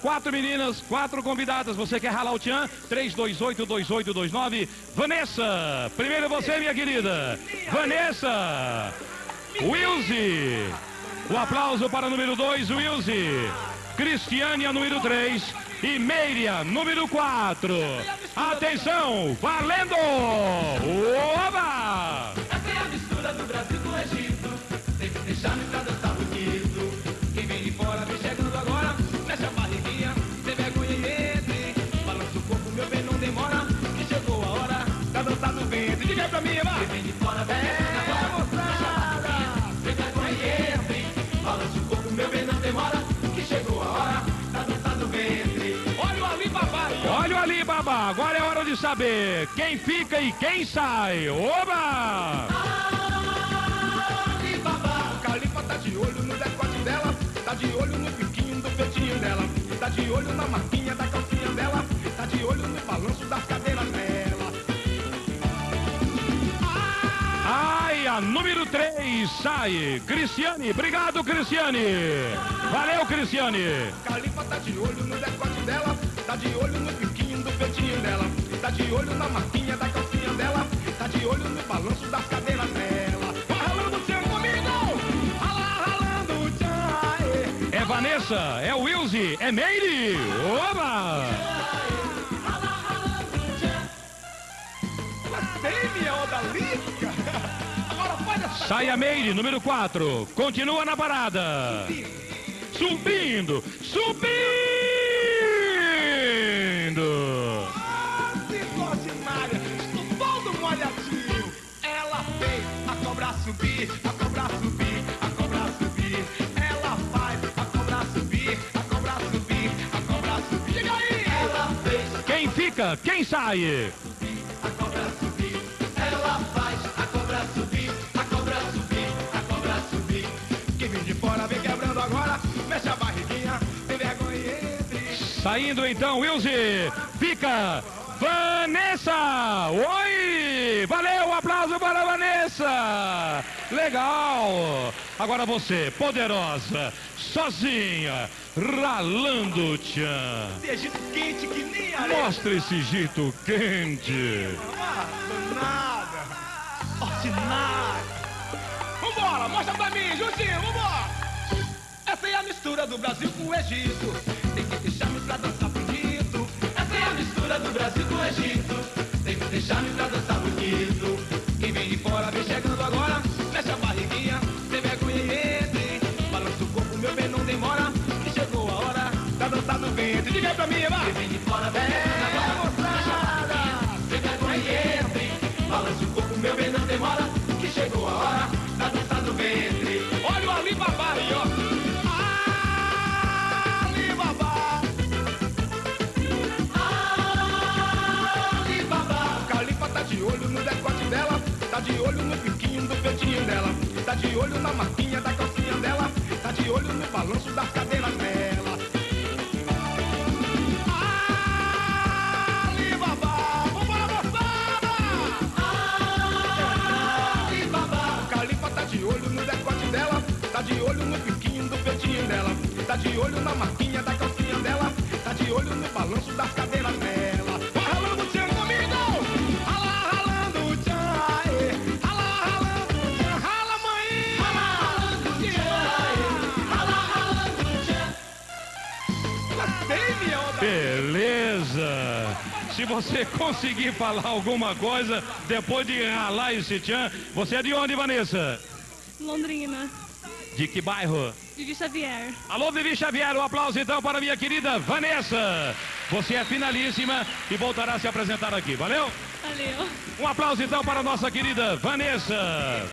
4 meninas, 4 convidadas. Você quer ralar o tchan? 328-2829. Vanessa, primeiro você, minha querida. Vanessa. Wilzy. O aplauso para o número 2, Wilzy. Cristiane, a número 3. E Meiria, número 4. Atenção, valendo! Oba! Essa é a mistura do Brasil com o Egito. Tem que deixar pra dançar bonito. Quem vem de fora vem chegando agora. Mexe a barriguinha, sem vergonha e entre. Balança o corpo, meu bem, não demora. Que chegou a hora da dança do ventre. Diga aí pra mim, vai! Quem vem de fora vem chegando agora. Mexe a barriguinha, sem vergonha e entre. Balança o corpo, meu bem, não demora. Que chegou a hora da dança do ventre. Olha o Alibaba! Olha o Alibaba, agora é hora de saber quem fica e quem sai. Oba! Alibaba! Califa tá de olho no decote dela, tá de olho no biquinho do peitinho dela, tá de olho na marquinha da calcinha dela, tá de olho no balanço das cadeiras dela. Ai, a número 3 sai. Cristiane, obrigado, Cristiane. Valeu, Cristiane. Califa tá de olho no decote dela, tá de olho no biquinho do peitinho dela, tá de olho na marquinha da calcinha dela, tá de olho no balanço das cadeiras dela. Vai ralando o tchan comigo! Ralando o tchan! É Vanessa, é Wilzy, é Meire. Oba! Gostei, minha odalisca! Agora faz essa... Sai a Meire, número 4. Continua na parada. Subindo, subindo. Ficou ordinária, estou todo molhadinho. Ela fez a cobra subir, a cobra subir, a cobra subir. Ela faz a cobra subir, a cobra subir, a cobra subir. Diga aí! Ela fez Quem fica, quem sai? a cobra subir. Ela faz a cobra subir, a cobra subir, a cobra subir. Quem vem de fora vem quebrando agora. Mexe a barriguinha, tem vergonha e entre. Saindo então, Wilzy. Fica Vanessa. Oi! Valeu, aplauso para a Vanessa. Legal. Agora você, poderosa, sozinha, ralando o tchan. Esse Egito quente que nem areia. Mostra esse Egito quente. Ah, danada. Ordinária. Vambora, mostra pra mim, Juntinho, vambora. Essa é a mistura do Brasil com o Egito. Tem que deixar-me pra dançar bonito. Essa é a mistura do Brasil com o Egito. Tem que deixar-me pra dançar bonito. Quem vem de fora vem chegando agora. Mexe a barriguinha, sem vergonha e entre. Balança o corpo, meu bem, não demora. Que chegou a hora da dança do ventre. Diga aí pra mim, vai. Quem vem de fora vem chegando agora. Moçada, sem vergonha e entre. Balança o corpo, meu bem, não demora. Que chegou a hora da dança do ventre. Olha o Alibaba aí, ó. Alibaba. Alibaba. O Califa tá de olho no decote dela, tá de olho no biquinho do peitinho dela, tá de olho na marquinha da calcinha dela, tá de olho no balanço das cadeiras dela. Alibaba. Vambora, moçada! Alibaba. O Califa tá de olho no decote dela, tá de olho no biquinho do peitinho dela, tá de olho na marquinha da calcinha dela, tá de olho no balanço das cadeiras dela. Vai ralando o tchan comigo! Rala, ralando o tchan, aê. Rala, ralando o tchan, rala, mãe! Rala, ralando o tchan, aê. Rala, ralando o tchan. Gostei, minha onda! Beleza. Se você conseguir falar alguma coisa depois de ralar esse tchan, você é de onde, Vanessa? Londrina, De que bairro? Vivi Xavier. Alô, Vivi Xavier, um aplauso então para minha querida Vanessa. Você é finalíssima e voltará a se apresentar aqui, valeu? Valeu. Um aplauso então para a nossa querida Vanessa.